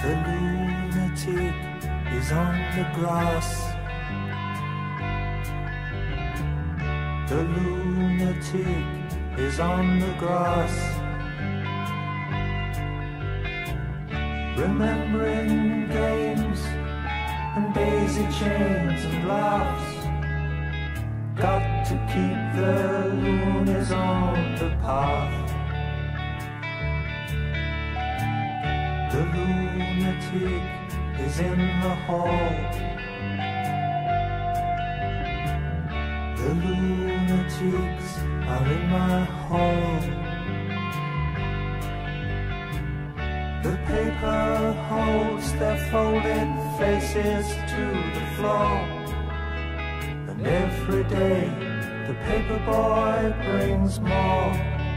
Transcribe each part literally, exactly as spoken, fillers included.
The lunatic is on the grass. The lunatic is on the grass, remembering games and daisy chains and laughs. Got to keep the loonies on the path. The lunatic is in the hall. The lunatics are in my hall. The paper holds their folded faces to the floor, and every day the paper boy brings more.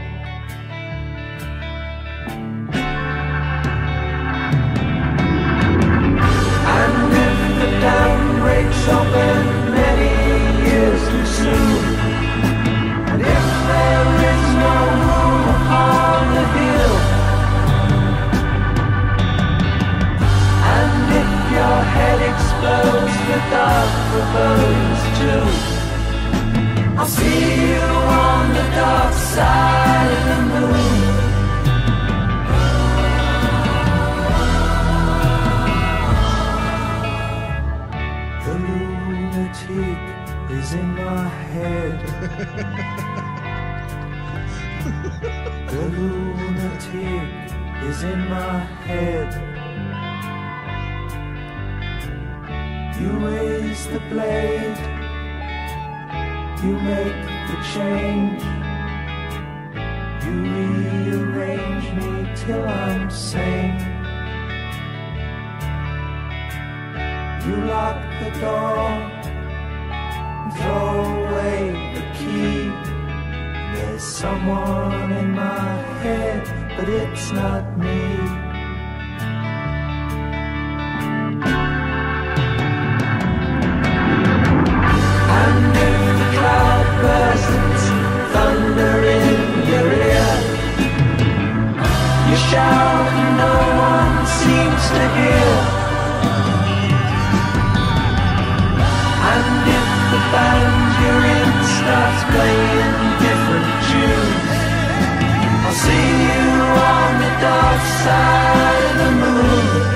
And if the dam breaks open, many years too soon, and if there is no room upon the hill, and if your head explodes with dark bones too, I'll see you on the dark side of the moon. The lunatic is in my head. The lunatic is in my head. You raise the blade, you make the change, you rearrange me till I'm sane. You lock the door and throw away the key. There's someone in my head, but it's not me. And if the cloud bursts, thunder in your ear, you shout and no one seems to hear. And if the band you're in starts playing different tunes, I'll see you on the dark side of the moon.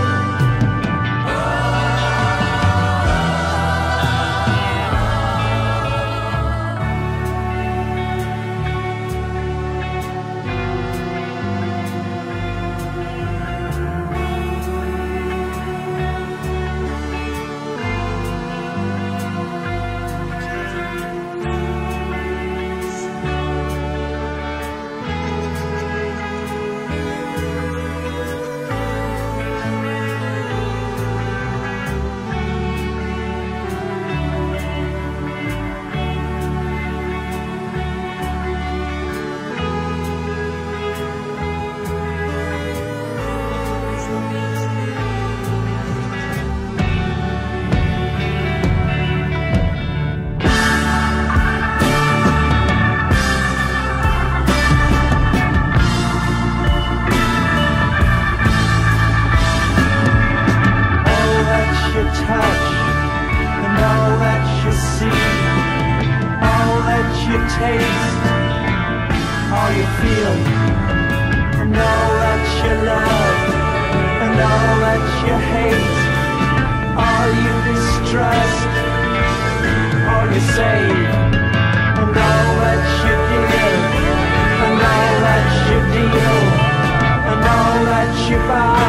Taste, all you feel, and all that you love, and all that you hate, all you distrust, all you save, and all that you give, and all that you deal, and all that you buy.